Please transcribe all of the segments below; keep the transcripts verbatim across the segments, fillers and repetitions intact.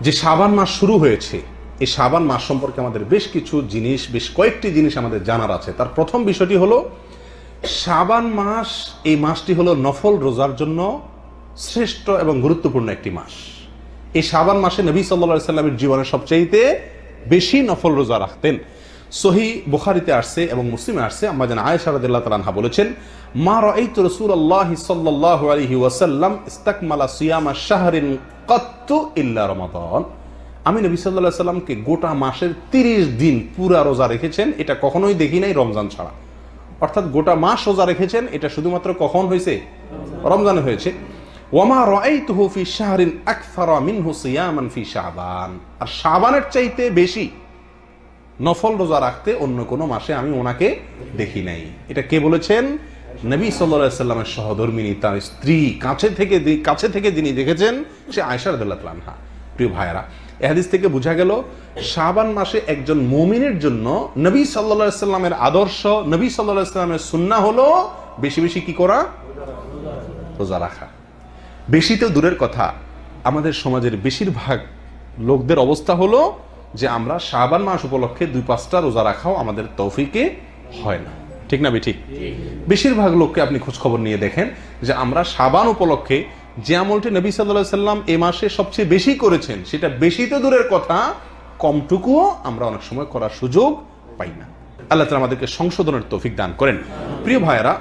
যে শাবান মাস শুরু হয়েছে, এই শাবান মাস সম্পর্কে আমাদের বেশ কিছু জিনিস, বেশ কয়েকটি জিনিস আমাদের জানার আছে। তার প্রথম বিষয়টি হলো শাবান মাস, এই মাসটি হলো নফল রোজার জন্য শ্রেষ্ঠ এবং গুরুত্বপূর্ণ একটি মাস। এই শাবান মাসে নবী সাল্লাল্লাহু আলাইহি সাল্লামের জীবনে সবচাইতে বেশি নফল রোজা রাখতেন। সহিহ বুখারীতে আসছে এবং মুসলিমে আসছে, আম্মা জান আয়েশা রাদিয়াল্লাহু তাআলা আনহা বলেছেন, মা রাআইতু রাসূলুল্লাহি সাল্লাল্লাহু আলাইহি ওয়াসাল্লাম ইসতাকমালা সিয়ামা শাহরিন কাত্তু ইল্লা রমাদান। আমি নবী সাল্লাল্লাহু আলাইহি সাল্লামকে গোটা মাসের তিরিশ দিন পুরা রোজা রেখেছেন, এটা কখনোই দেখি নাই রমজান ছাড়া। অর্থাৎ গোটা মাস রোজা রেখেছেন, এটা শুধুমাত্র কখন হয়েছে? রমজানে হয়েছে। ওয়ামা রাআইতুহু ফি শাহরিন আকসারা মিনহু সিয়ামান ফি শাবান। আর শাবানের চাইতে বেশি নফল রোজা রাখতে অন্য কোনো মাসে আমি ওনাকে দেখি নাই। এটা কে বলেছেন? নবী সাল্লাল্লাহু আলাইহি সাল্লামের সহধর্মিনী, তার স্ত্রী, কাছে থেকে কাছে থেকে যিনি দেখেছেন সে আয়েশা রাদিয়াল্লাহু আনহা। প্রিয় ভাইয়েরা, এই হাদিস থেকে বোঝা গেল শাবান মাসে একজন মুমিনের জন্য নবী সাল্লাল্লাহু আলাইহি সাল্লামের আদর্শ, নবী সাল্লাল্লাহু আলাইহি সাল্লামের সুন্নাহ হলো বেশি বেশি কি করা? রোজা রাখা। বেশি তো দূরের কথা, আমাদের সমাজের বেশিরভাগ লোকদের অবস্থা হলো যে আমরা শাবান মাস উপলক্ষে দুই পাঁচটা রোজা রাখাও আমাদের তৌফিকে হয় না। ঠিক না বেঠিক? বেশিরভাগ লোককে আপনি খোঁজ খবর নিয়ে দেখেন যে আমরা শাবান উপলক্ষে যে আমলটি নবী সাল্লাল্লাহু আলাইহি সাল্লাম এই মাসে সবচেয়ে বেশি করেছেন, সেটা বেশি তো দূরের কথা, কমটুকুও আমরা অনেক সময় করার সুযোগ পাই না। আল্লাহ তাআলা আমাদেরকে সংশোধনের তৌফিক দান করেন। প্রিয় ভাইয়েরা,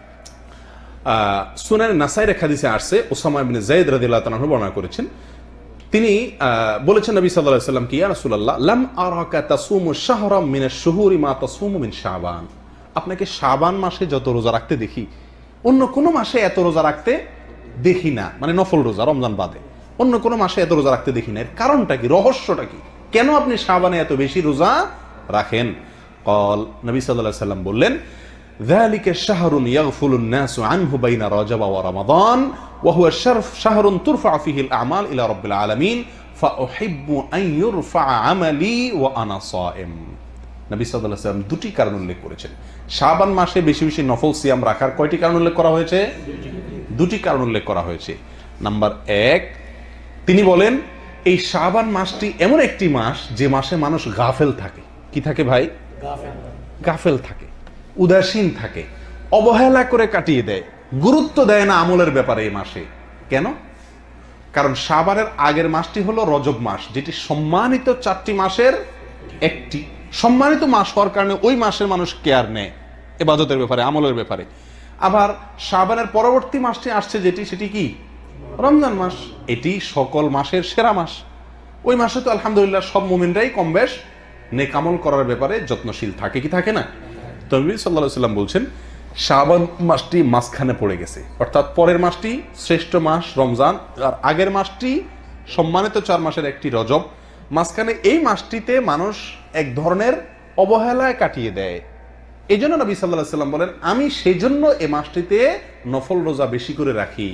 সুনান নাসাইর হাদিসে আসছে, ওসামা ইবনে যায়েদ রাদিয়াল্লাহু তাআলা বর্ণনা করেছেন, তিনি বলেছেন নবী সাল্লাল্লাহু আলাইহি সাল্লাম কি, ইয়া রাসূলুল্লাহ লাম আরাকা তাসুমু শাহরাম মিনাশ শুহুরি মা তাসুমু মিন শাবান। আপনাকে শাবান মাসে যত রোজা রাখতে দেখি, অন্য কোনো মাসে এত রোজা রাখতে দেখি না, মানে নফল রোজা রমজান বাদে অন্য কোনো মাসে এত রোজা রাখতে দেখি না। এর কারণটা কি? রহস্যটা কি? কেন আপনি শাবানে এত বেশি রোজা রাখেন? কল, নবী সাল্লাল্লাহু আলাইহি সাল্লাম বললেন, যালিকা শাহরুন ইয়াগফুলুন নাসু আনহু বাইনা রাজাব ওয়া রমাদান ওয়া হুয়া শাহরুন তুরফা ফীহিল আ'মাল ইলা রাব্বিল আলামিন ফাউহিব্বু আন ইউরফা আমালি ওয়া আনা সাইম। নবী সাল্লাল্লাহু আলাইহি সাল্লাম দুটি কারণ উল্লেখ করেছেন। শাবান মাসে বেশি বেশি নফল সিয়াম রাখার কয়টি কারণ উল্লেখ করা হয়েছে? দুটি কারণ উল্লেখ করা হয়েছে। নাম্বার এক, তিনি বলেন এই শাবান মাসটি এমন একটি মাস যে মাসে মানুষ গাফেল থাকে। কি থাকে ভাই? গাফেল থাকে, উদাসীন থাকে, অবহেলা করে কাটিয়ে দেয়, গুরুত্ব দেয় না আমলের ব্যাপারে এই মাসে। কেন? কারণ শাবানের আগের মাসটি হলো রজব মাস, যেটি সম্মানিত চারটি মাসের একটি। সম্মানিত মাস হওয়ার কারণে ওই মাসের মানুষ কেয়ার নেয় ইবাদতের ব্যাপারে, আমলের ব্যাপারে। আবার শাবানের পরবর্তী মাসটি আসছে যেটি, সেটি কি? রমজান মাস। এটি সকল মাসের সেরা মাস। ওই মাসে তো আলহামদুলিল্লাহ সব মুমিনরাই কম বেশ নেক আমল করার ব্যাপারে যত্নশীল থাকে, কি থাকে না? তো নবী সাল্লাল্লাহু আলাইহি সাল্লাম বলছেন শাবান মাসটি মাঝখানে পড়ে গেছে, অর্থাৎ পরের মাসটি শ্রেষ্ঠ মাস রমজান, আর আগের মাসটি সম্মানিত চার মাসের একটি রজব। মাঝখানে এই মাসটিতে মানুষ এক ধরনের অবহেলায় কাটিয়ে দেয়। এই জন্য নবী সাল্লাল্লাহু আলাইহি সাল্লাম বলেন আমি সেই জন্য এই মাসটিতে নফল রোজা বেশি করে রাখি।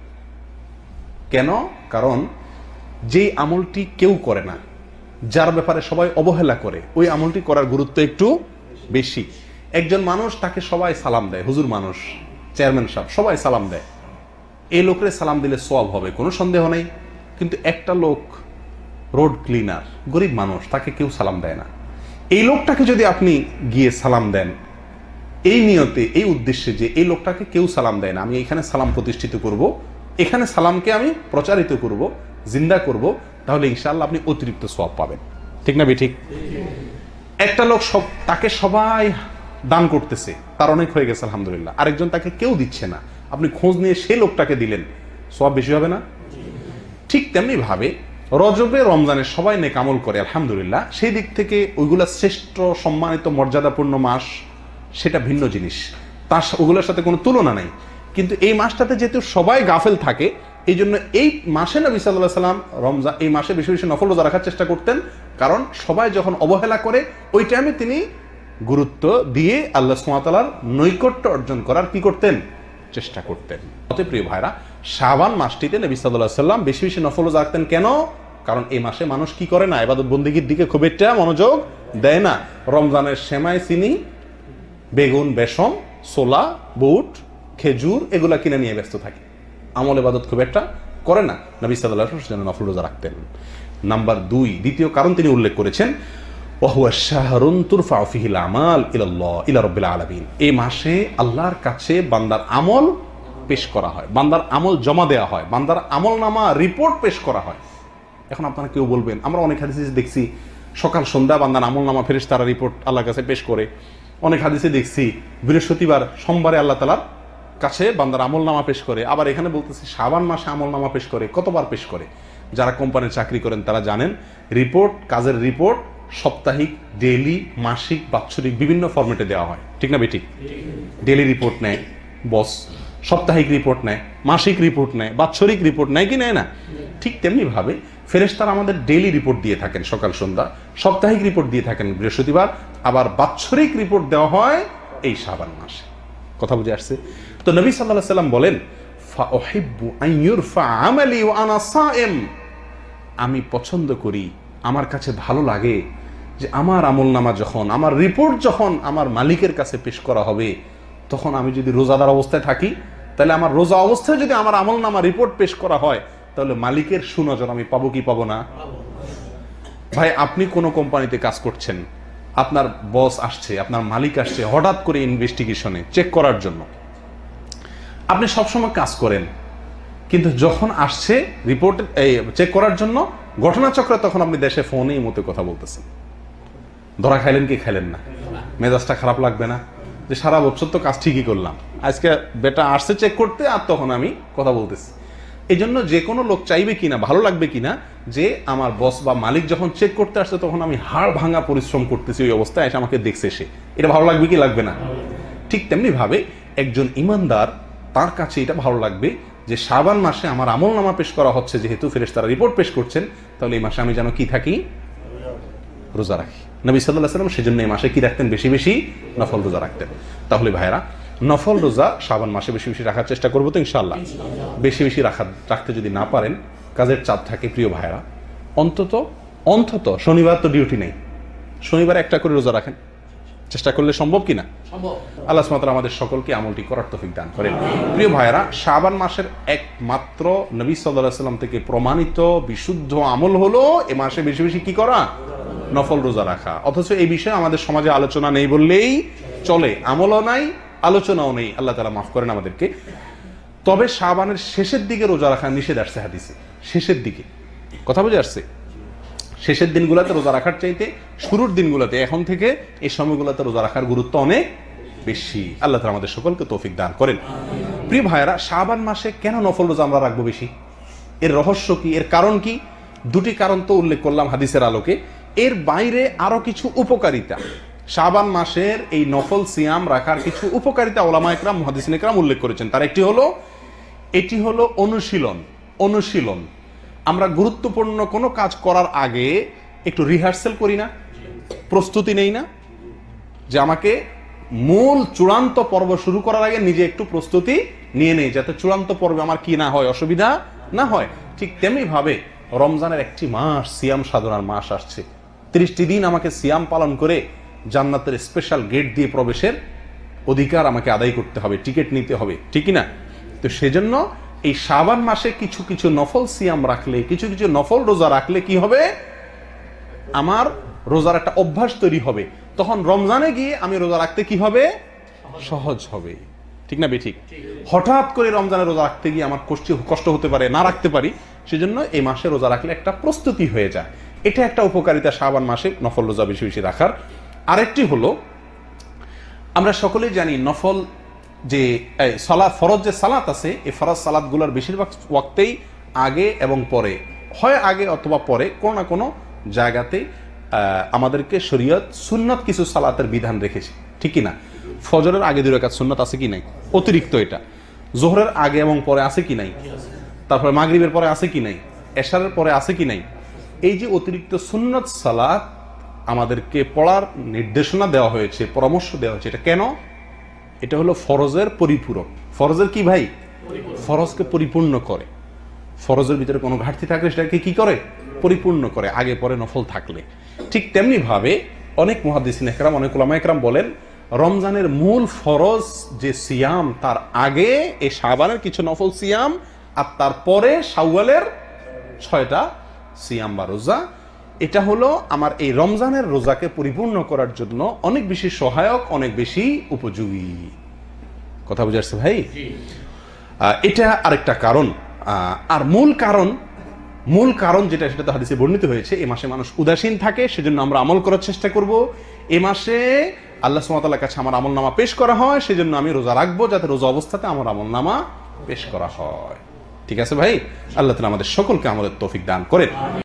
কেন? কারণ যেই আমলটি কেউ করে না, যার ব্যাপারে সবাই অবহেলা করে, ওই আমলটি করার গুরুত্ব একটু বেশি। একজন মানুষ, তাকে সবাই সালাম দেয়, হুজুর মানুষ, চেয়ারম্যান সাহেব, সবাই সালাম দেয়, এই লোকের সালাম দিলে সওয়াব হবে, কোনো সন্দেহ নেই। কিন্তু একটা লোক রোড ক্লিনার, গরিব মানুষ, তাকে কেউ সালাম দেয় না। এই লোকটাকে যদি আপনি গিয়ে সালাম দেন এই নিয়তে, এই উদ্দেশ্যে যে এই লোকটাকে কেউ সালাম দেয় না, আমি এখানে সালাম প্রতিষ্ঠিত করব, এখানে সালামকে আমি প্রচারিত করব, জিন্দা করব, তাহলে ইনশাআল্লাহ আপনি অতিরিক্ত সওয়াব পাবেন। ঠিক না বেঠিক? একটা লোক সব, তাকে সবাই দান করতেছে, তার অনেক হয়ে গেছে আলহামদুলিল্লাহ, আরেকজন তাকে কেউ দিচ্ছে না, আপনি খোঁজ নিয়ে সেই লোকটাকে দিলেন, সওয়াব বেশি হবে না? ঠিক তেমনি ভাবে রজবে রমজানে সবাই নেক আমল করে আলহামদুলিল্লাহ, সেই দিক থেকে ওইগুলা শ্রেষ্ঠ সম্মানিত মর্যাদাপূর্ণ মাস, সেটা ভিন্ন জিনিস, তার ওগুলোর সাথে কোনো তুলনা নাই। কিন্তু এই মাসটাতে যেহেতু সবাই গাফেল থাকে, এই জন্য এই মাসে নবী সাল্লাল্লাহু আলাইহি সাল্লাম রমজান এই মাসে বেশি বেশি নফল রোজা রাখার চেষ্টা করতেন। কারণ সবাই যখন অবহেলা করে, ওই টাইমে তিনি গুরুত্ব দিয়ে আল্লাহ সুবহানাহু ওয়া তাআলার নৈকট্য অর্জন করার কি করতেন? চেষ্টা করতেন। অতএব প্রিয় ভাইরা, শাবান মাসটিতে নবী সাল্লাল্লাহু আলাইহি সাল্লাম বেশি বেশি নফল রোজা রাখতেন। কেন? কারণ এই মাসে মানুষ কি করে না? ইবাদত বন্দেগীর দিকে খুব একটা মনোযোগ দেয় না। রমজানের সেমাই, চিনি, বেগুন, বেসন, ছোলা, বুট, খেজুর এগুলা কিনে নিয়ে ব্যস্ত থাকে, আমল ইবাদত খুব একটা করে না। নবী সাল্লাল্লাহু আলাইহি ওয়াসাল্লাম নফল রোজা রাখতেন। নাম্বার দুই, দ্বিতীয় কারণ তিনি উল্লেখ করেছেন, ওয়াহুয়া শাহরুন তুরফাউ ফিহিল আমাল ইলাল্লাহ ইলা রাব্বিল আলামিন। এই মাসে আল্লাহর কাছে বান্দার আমল পেশ করা হয়, বান্দার আমল জমা দেওয়া হয়, বান্দার আমলনামা রিপোর্ট পেশ করা হয়। এখন আপনারা কেউ বলবেন, আমরা অনেক হাদিসে দেখছি সকাল সন্ধ্যা বান্দার আমলনামা ফেরেশতারা রিপোর্ট আল্লাহর কাছে পেশ করে। অনেক হাদিসে দেখছি বৃহস্পতিবার সোমবারে আল্লাহ তাআলার কাছে বান্দার আমলনামা পেশ করে। আবার এখানে বলতেছি শাবান মাসে আমলনামা পেশ করে। কতবার পেশ করে? যারা কোম্পানির চাকরি করেন তারা জানেন, রিপোর্ট, কাজের রিপোর্ট সাপ্তাহিক, ডেইলি, মাসিক, বাৎসরিক বিভিন্ন ফরম্যাটে দেওয়া হয়, ঠিক না বেঠিক? ডেইলি রিপোর্ট নেয় বস, সাপ্তাহিক রিপোর্ট নেয়, মাসিক রিপোর্ট নেয়, বাৎসরিক রিপোর্ট নেয় কি নেয় না? ঠিক তেমনি ভাবে ফেরেশতারা আমাদের ডেইলি রিপোর্ট দিয়ে থাকেন সকাল সন্ধ্যা, সাপ্তাহিক রিপোর্ট দিয়ে থাকেন বৃহস্পতিবার, আবার বাৎসরিক রিপোর্ট দেওয়া হয় এই শাবান মাসে। কথা বুঝে আসছে? তো নবী সাল্লাল্লাহু আলাইহি সাল্লাম বলেন, ফা উহিব্বু আন ইউরফা আমালি ওয়া আনা সায়েম, আমি পছন্দ করি, আমার কাছে ভালো লাগে যে আমার আমলনামা যখন, আমার রিপোর্ট যখন আমার মালিকের কাছে পেশ করা হবে, তখন আমি যদি রোজাদার অবস্থায় থাকি, তাহলে আমার রোজা অবস্থায় যদি আমার আমলনামা রিপোর্ট পেশ করা হয়, তাহলে মালিকের সুনজর আমি পাবো কি পাবো না? ভাই, আপনি কোনো কোম্পানিতে কাজ করছেন, আপনার বস আসছে, আপনার মালিক আসছে হঠাৎ করে ইনভেস্টিগেশনে চেক করার জন্য। আপনি সবসময় কাজ করেন, কিন্তু যখন আসছে রিপোর্ট এই চেক করার জন্য ঘটনাচক্রে, তখন আপনি দেশে ফোনেই মতো কথা বলতেছেন। ধরা খাইলেন কি খাইলেন না? মেজাজটা খারাপ লাগবে না যে সারা বছর তো কাজ ঠিকই করলাম, আজকে বেটা আসছে চেক করতে আর তখন আমি কথা বলতেছি? এই জন্য যে কোনো লোক চাইবে কিনা, ভালো লাগবে কিনা যে আমার বস বা মালিক যখন চেক করতে আসছে তখন আমি হাড় ভাঙা পরিশ্রম করতেছি, ওই অবস্থায় এসে আমাকে দেখছে সে, এটা ভালো লাগবে কি লাগবে না? ঠিক তেমনি ভাবে একজন ইমানদার, তার কাছে এটা ভালো লাগবে যে শাবান মাসে আমার আমলনামা পেশ করা হচ্ছে, যেহেতু ফেরেশতারা রিপোর্ট পেশ করছেন, তাহলে এই মাসে আমি যেন কি থাকি? রোজা রাখি। নবী সাল্লাল্লাহু আলাইহি ওয়াসাল্লাম সেজন্য এই মাসে কি রাখতেন? বেশি বেশি নফল রোজা রাখতেন। তাহলে ভাইরা, নফল রোজা শাবান মাসে বেশি বেশি রাখার চেষ্টা করবো তো ইনশাআল্লাহ। বেশি বেশি রাখা রাখতে যদি না পারেন, কাজের চাপ থাকে, প্রিয় ভাইরা, অন্তত অন্তত শনিবার তো ডিউটি নেই, শনিবার একটা করে রোজা রাখেন, চেষ্টা করলে সম্ভব কিনা? আল্লাহ সুবহানাহু ওয়া তাআলা আমাদের সকলকে আমলটি করার তৌফিক দান করেন। প্রিয় ভাইরা, শাবান মাসের একমাত্র নবী সাল্লাল্লাহু আলাইহি ওয়াসাল্লাম থেকে প্রমাণিত বিশুদ্ধ আমল হলো এ মাসে বেশি বেশি কি করা? নফল রোজা রাখা। অথচ এই বিষয়ে আমাদের সমাজে আলোচনা নেই বললেই চলে, আমলও নাই, আলোচনাও নেই। আল্লাহ তাআলা মাফ করেন আমাদেরকে। তবে শাবানের শেষের দিকে রোজা রাখা নিষেধ আসছে হাদিসে, শেষের দিকে। কথা বুঝে আসছে? শেষের দিনগুলোতে রোজা রাখার চাইতে শুরুর দিনগুলোতে, এখন থেকে এই সময়গুলোতে রোজা রাখার গুরুত্ব অনেক বেশি। আল্লাহ তাআলা আমাদের সকলকে তৌফিক দান করেন। প্রিয় ভাইরা, শাবান মাসে কেন নফল রোজা আমরা রাখবো বেশি? এর রহস্য কি? এর কারণ কি? দুটি কারণ তো উল্লেখ করলাম হাদিসের আলোকে। এর বাইরে আরো কিছু উপকারিতা, শাবান মাসের এই নফল সিয়াম রাখার কিছু উপকারিতা ওলামা ইকরাম, মুহাদ্দিসিন ইকরাম উল্লেখ করেছেন। তার একটি হলো, এটি হলো অনুশীলন। অনুশীলন, আমরা গুরুত্বপূর্ণ কোনো কাজ করার আগে একটু রিহার্সেল করি না, প্রস্তুতি নেই না, যে আমাকে মূল চূড়ান্ত পর্ব শুরু করার আগে নিজে একটু প্রস্তুতি নিয়ে নেই, যাতে চূড়ান্ত পর্বে আমার কি না হয়, অসুবিধা না হয়। ঠিক তেমনি ভাবে রমজানের একটি মাস, সিয়াম সাধনার মাস আসছে। ত্রিশটি দিন আমাকে সিয়াম পালন করে জান্নাতের স্পেশাল গেট দিয়ে প্রবেশের অধিকার আমাকে আদায় করতে হবে, টিকিট নিতে হবে, ঠিক না? তো সেজন্য এই শাবান মাসে কিছু কিছু নফল সিয়াম রাখলে, কিছু কিছু নফল রোজা রাখলে কি হবে? আমার রোজার একটা অভ্যাস তৈরি হবে। তখন রমজানে গিয়ে আমি রোজা রাখতে কি হবে? সহজ হবে, ঠিক না বেঠিক? হঠাৎ করে রমজানে রোজা রাখতে গিয়ে আমার কষ্ট কষ্ট হতে পারে, না রাখতে পারি। সেজন্য এই মাসে রোজা রাখলে একটা প্রস্তুতি হয়ে যায়। এটা একটা উপকারিতা শাবান মাসে নফল রোজা বেশি বেশি রাখার। আরেকটি হলো, আমরা সকলেই জানি নফল যে সালাত, ফরজ যে সালাত আছে, এই ফরজ সালাতগুলোর বেশিরভাগ ওয়াক্তেই আগে এবং পরে হয়, আগে অথবা পরে কোনো না কোনো জায়গাতে আমাদেরকে শরীয়ত সুন্নত কিছু সালাতের বিধান রেখেছে, ঠিক কি না? ফজরের আগে দুই রাকাত সুন্নত আছে কি নাই? অতিরিক্ত এটা। জোহরের আগে এবং পরে আছে কি নাই? তারপরে মাগরিবের পরে আছে কি নাই? এশারের পরে আছে কি নাই? এই যে অতিরিক্ত সুন্নত সালাত আমাদেরকে পড়ার নির্দেশনা দেওয়া হয়েছে, পরামর্শ দেওয়া হয়েছে, এটা কেন? এটা হলো ফরজের পরিপূরক। ফরজের কি ভাই? ফরজকে পরিপূর্ণ করে। ফরজের ভিতরে কোনো ঘাটতি থাকলে সেটাকে কি করে? পরিপূর্ণ করে, আগে পরে নফল থাকলে। ঠিক তেমনি ভাবে অনেক মুহাদ্দিসিন ইকরাম, অনেক উলামা ইকরাম বলেন, রমজানের মূল ফরজ যে সিয়াম, তার আগে এই শাবানের কিছু নফল সিয়াম, আর তারপরে শাওয়ালের ছয়টা সিয়াম বা রোজা, এটা হলো আমার এই রমজানের রোজাকে পরিপূর্ণ করার জন্য অনেক বেশি সহায়ক, অনেক বেশি উপযোগী। কথা বুঝে আসছে ভাই? এটা আরেকটা কারণ। আর মূল কারণ মূল কারণ যেটা, সেটা তো হাদিসে বর্ণিত হয়েছে, এই মাসে মানুষ উদাসীন থাকে, সেজন্য আমরা আমল করার চেষ্টা করব। এই মাসে আল্লাহ সুবহানাহু ওয়া তাআলার কাছে আমার আমল নামা পেশ করা হয়, সেজন্য আমি রোজা রাখবো, যাতে রোজা অবস্থাতে আমার আমল নামা পেশ করা হয়। ঠিক আছে ভাই? আল্লাহ তাআলা আমাদের সকলকে আমলের তৌফিক দান করেন।